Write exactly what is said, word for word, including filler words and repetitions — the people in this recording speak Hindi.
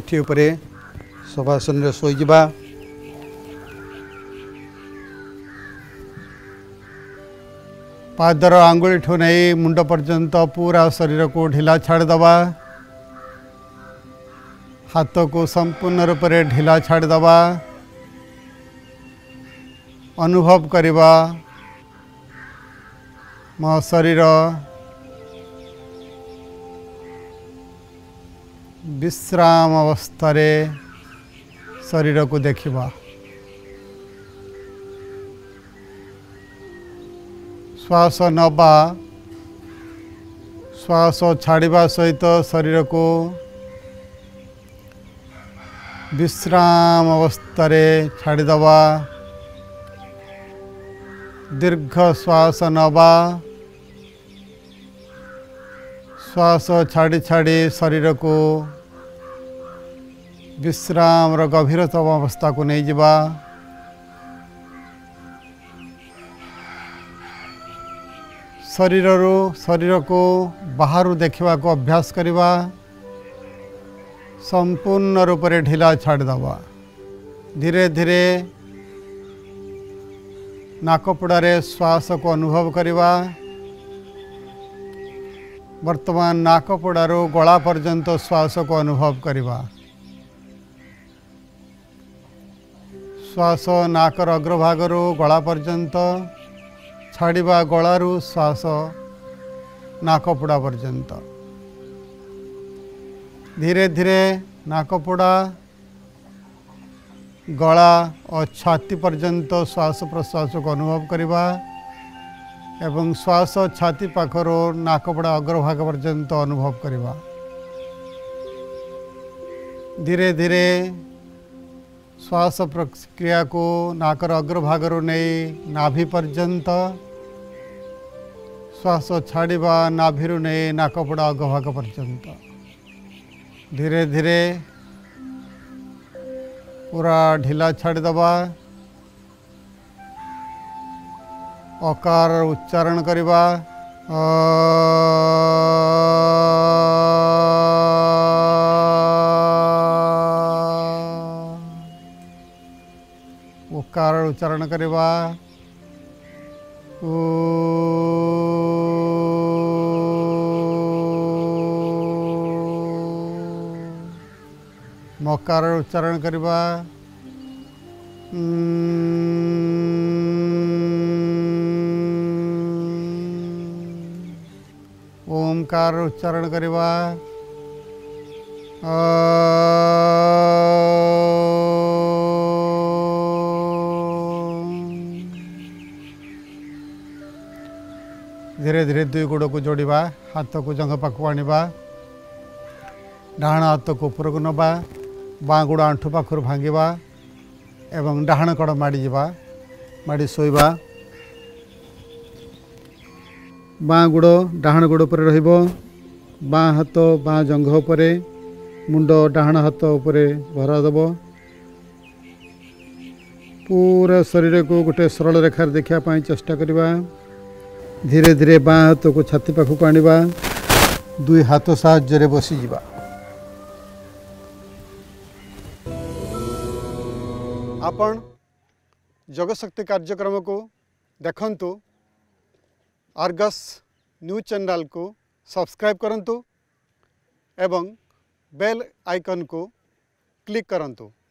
पिठी उपरे शवासन शोईजिबा। पादर आंगुली ठू नहीं मुंड पर्यंत पूरा शरीर को ढिला छाड़दबा। हाथ को संपूर्ण रूप से ढिला छाड़दबा। अनुभव करवा मो शरीर विश्राम अवस्था रे शरीर को देखिबा। श्वास नबा श्वास छाड़िबा सहित शरीर को विश्राम अवस्था रे छाड़ीदबा। दीर्घ श्वास नबा श्वास छाड़ी छाड़ी शरीर को विश्राम र गभीरतम अवस्था को नहीं जिबा। शरीर रो शरीर को बाहर देखा को अभ्यास करवा। संपूर्ण रूप से ढिला छाड़दबा। धीरे धीरे नाकपुड़ारे श्वास को अनुभव करवा। वर्तमान नाकपुड़ारू गला पर्यंत श्वास को अनुभव करवा। श्वास नाकर अग्रभागरू गला पर्यंत छाड़िबा। गलारू श्वास नाकपुड़ा पर्यंत धीरे धीरे नाकपुड़ा गला और छाती पर्यंत श्वास प्रश्वास को अनुभव करवा एवं श्वास छाती पाखरो नाकपड़ा अग्रभाग पर्यंत अनुभव करवा। धीरे धीरे श्वास प्रक्रिया को नाकर अग्रभागरू नहीं नाभि पर्यंत श्वास छाड़िबा। नाभिरू नहीं नाकपड़ा अग्रभाग पर्यंत धीरे धीरे पूरा ढिला छाड़दबा। अकार उच्चारण करवा। उकार उच्चारण करवा। मकार उच्चारण करवा। ओमकार उच्चारण करवा। धीरे धीरे दुई गोड़ को जोड़वा। हाथ को जंघ पाखु आनिबा। डाहाण हाथ को ऊपर को नबा। बाँ गोड़ आंठू पाखर भांगिबा एवं डाहाण कड़ माड़ी जावा। माड़ी शोइबा। बाँ गोड़ डाहाण गोड़ पर रहिबो। बाँ हाथ बाँ जंघ उपरे मुंड डाहाण हाथ उपरे भरा देबो। पूरा शरीर को गोटे सरल रेखार देखा पाई चेष्टा करवा। धीरे धीरे बाँ हाथ को छाती पाखक आनिबा। दुई हाथ साहाय्य बसी जिबा। आपण जगशक्ति कार्यक्रम को देखंतु। आर्गस न्यूज चैनल को सब्सक्राइब करंतु एवं बेल आइकन को क्लिक करंतु।